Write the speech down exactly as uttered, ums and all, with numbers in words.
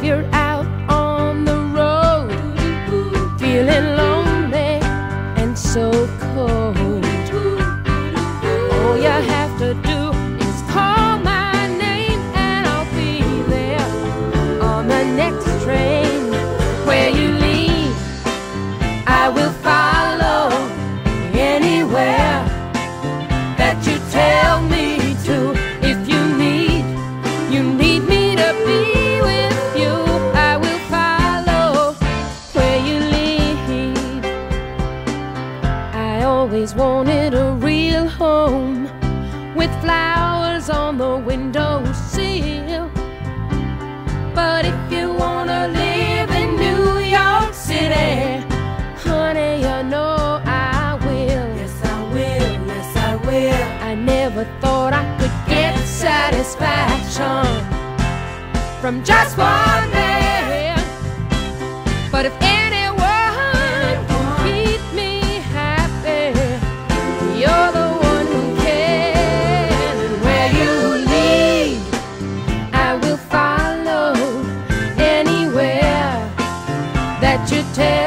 you're out on the road, feeling lonely and so cold, all you have to do is call my name and I'll be there on the next train. Where you lead, I will follow anywhere that you tell me to. If you need, you need me to be with you, I will follow where you lead. I always wanted a real home with flowers on the windowsill, but if you wanna live in New York City, honey, you know I will. Yes, I will, yes, I will. I never thought I could get satisfaction from just one man, but if anyone can keep me happy, you're the one who can. And where you lead, I will follow anywhere that you tell